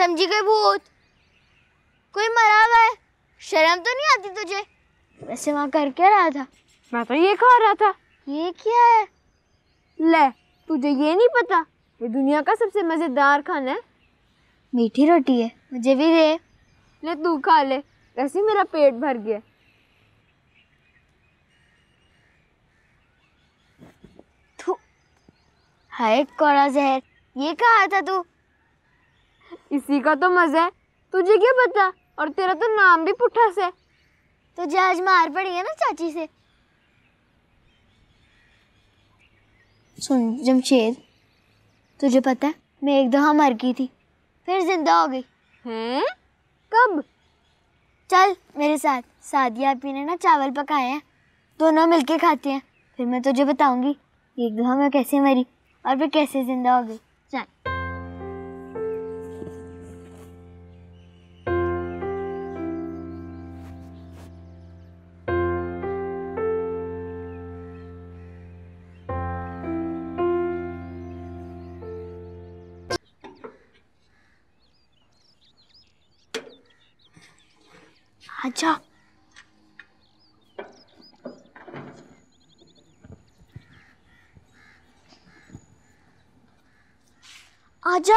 समझी कोई भूत? कोई मरा हुआ है? शर्म तो नहीं आती तुझे? वैसे वहाँ कर क्या रहा था? मैं तो ये खा रहा था। ये क्या है? ले, तुझे ये नहीं पता? ये दुनिया का सबसे मजेदार खाना है। मीठी रोटी है, मुझे भी दे। ले तू खा ले, वैसे मेरा पेट भर गया। हाय कौड़ा जहर, ये कहा था तू? इसी का तो मजा है, तुझे क्या पता? और तेरा तो नाम भी पुट्ठा से। तुझे आज मार पड़ी है ना चाची से। सुन जमशेद, तुझे पता है मैं एक दफा मर गई थी, फिर जिंदा हो गई। हैं? कब? चल मेरे साथ, सादिया आपी ने ना चावल पकाए हैं, दोनों मिलके खाते हैं, फिर मैं तुझे बताऊंगी एक दफा मैं कैसे मरी और फिर कैसे जिंदा हो गई। चल। आजा। आजा।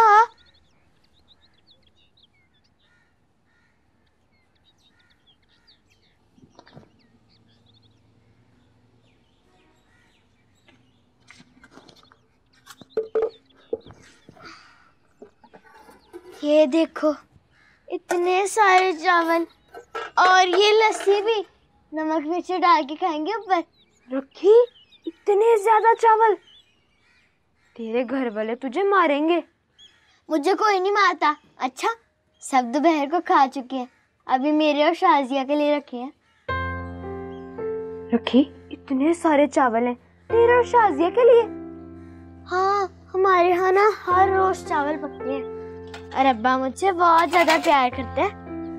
ये देखो, इतने सारे चावल और ये लस्सी भी, नमक मिर्च डाल के खाएंगे ऊपर। रखी, इतने ज्यादा चावल? तेरे घर वाले तुझे मारेंगे। मुझे कोई नहीं मारता। अच्छा, सब दोपहर को खा चुके हैं, अभी मेरे और शाजिया के लिए रखे हैं। रखी, इतने सारे चावल हैं तेरे और शाजिया के लिए? हाँ, हमारे यहाँ ना हर रोज चावल पकते हैं और अब्बा मुझसे बहुत ज्यादा प्यार करते हैं।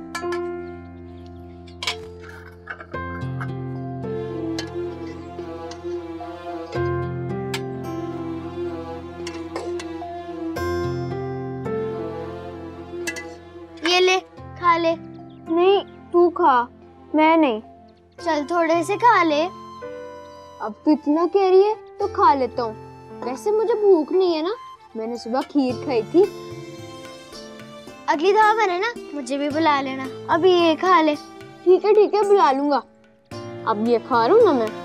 ये ले, खा ले। नहीं, तू खा, मैं नहीं। चल थोड़े से खा ले। अब तू इतना कह रही है तो खा लेता हूँ। वैसे मुझे भूख नहीं है ना, मैंने सुबह खीर खाई थी। अगली दफा बने ना मुझे भी बुला लेना। अभी ये खा ले। ठीक है बुला लूंगा। अब ये खा रहा हूँ ना मैं।